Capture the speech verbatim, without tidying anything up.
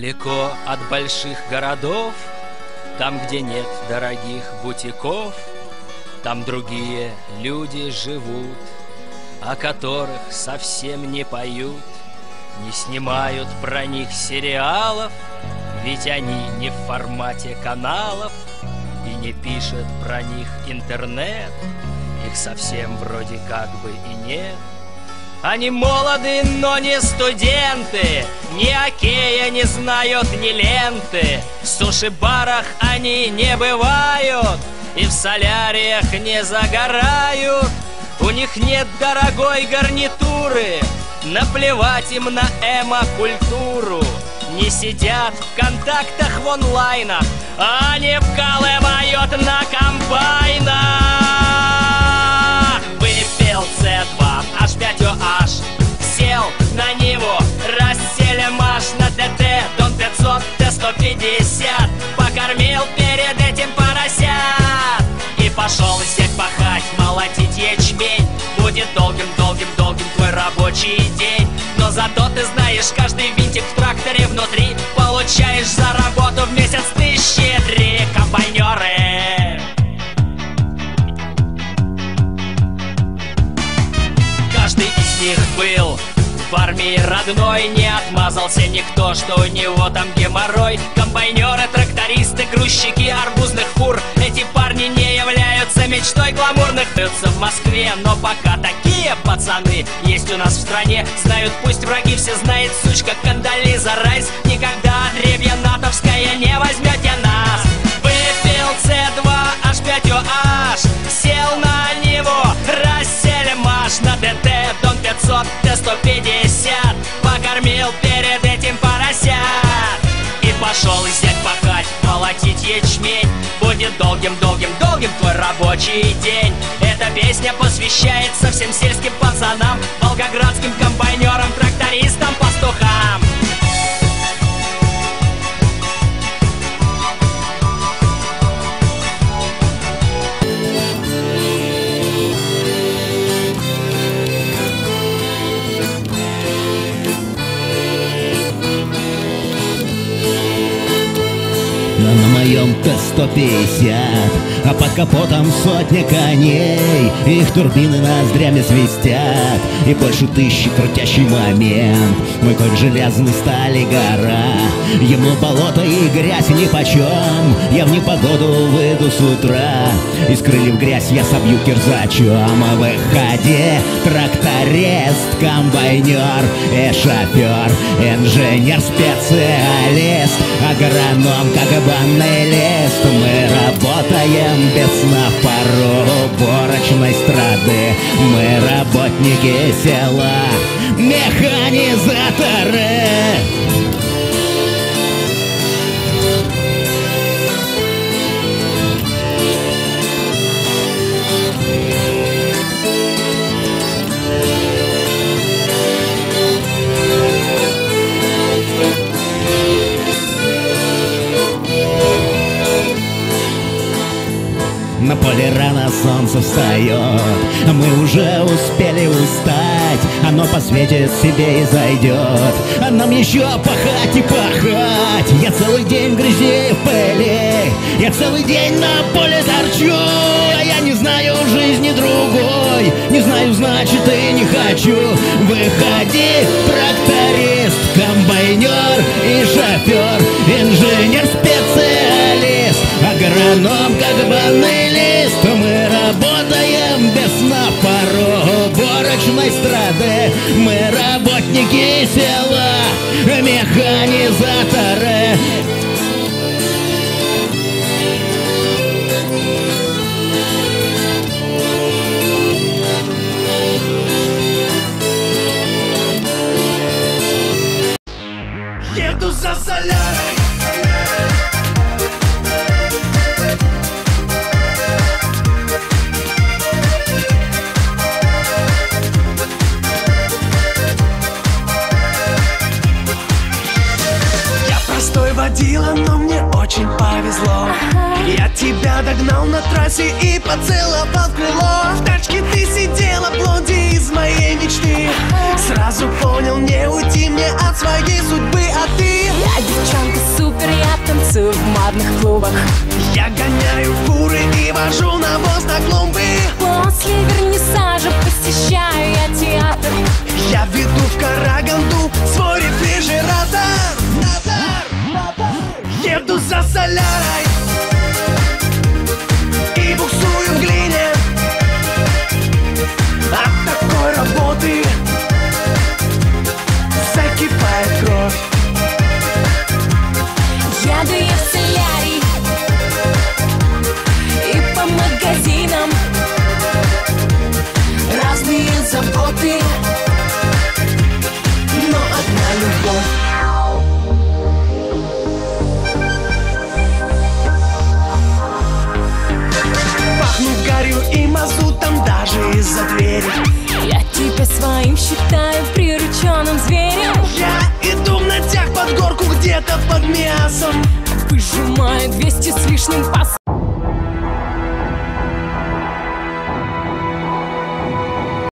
Далеко от больших городов, там, где нет дорогих бутиков, там другие люди живут, о которых совсем не поют, не снимают про них сериалов, ведь они не в формате каналов, и не пишет про них интернет, их совсем вроде как бы и нет. Они молоды, но не студенты, ни окея не знают, ни ленты. В суши-барах они не бывают и в соляриях не загорают. У них нет дорогой гарнитуры, наплевать им на эмо-культуру. Не сидят в контактах в онлайнах, они вкалывают на комбайнах. Выпил С два, H пять о H, сел на него, расселим аж на ДТ, Дон пятьсот, Т сто пятьдесят, покормил перед этим поросят и пошел сеть пахать, молотить ячмень. Будет долгим-долгим-долгим твой рабочий день, но зато ты знаешь каждый винтик в тракторе внутри, получаешь за работу в месяц тысячи три. Комбайнеры, каждый из них был в армии родной, не отмазался никто, что у него там геморрой. Комбайнеры, трактористы, грузчики арбузных фур, эти парни не являются мечтой гламурных. Бьются в Москве, но пока такие пацаны есть у нас в стране. Знают, пусть враги все знает, сучка Кондолиза Райс, никогда отребье натовское не возьмете нас. Выпил С два, H пять о H, сел на него, расселим аж на ДТ, Дон пятьсот, Т сто пятьдесят, покормил перед этим поросят и пошел зять пахать, молотить ячмень. Будет долгим-долгим-долгим твой рабочий день. Эта песня посвящается всем сельским пацанам, волгоградским комбайнерам, трактористам, пастухам. На моем Т сто пятьдесят, а под капотом сотня коней, их турбины ноздрями свистят, и больше тысячи крутящий момент. Мой конь железный, стали гора, ему болото и грязь нипочем. Я в непогоду выйду с утра, из крыльев грязь я собью кирзачом. А выходи, тракторист, комбайнер и шофер, инженер, специалист, агроном, как банный лист. Мы работаем без сна в пару уборочной страды. Мы работники села, механизаторы. На поле рано солнце встает, а мы уже успели устать. Оно посветит себе и зайдет, а нам еще пахать и пахать. Я целый день в грязи и в пыли, я целый день на поле торчу. А я не знаю жизни другой, не знаю, значит, и не хочу. Выходи, тракторист, комбайнер и шофер, инженер, специалист, агроном, как банный лист. Мы работаем без сна в пару уборочной страды. Мы работники села, механизаторы. Еду за солярой. Водила, но мне очень повезло. Я тебя догнал на трассе и поцеловал в крыло. В тачке ты сидела, блонди из моей мечты. Сразу понял, не уйти мне от своей судьбы, а ты... Я девчонка танцую в модных клубах. Я гоняю фуры и вожу навоз на клумбы. После вернисажа посещаю я театр. Я веду в Караганду свой рефрижератор. Еду за солярой и буксую в глине. От такой работы закипает кровь. Еду я в солярий и по магазинам. Разные заботы, но одна любовь. Пахну гарью и мазутом даже из-за двери. я тебя своим считаю прирученным зверем. Я иду в натяг под горку где-то под мясом. Выжимаю двести с лишним пас.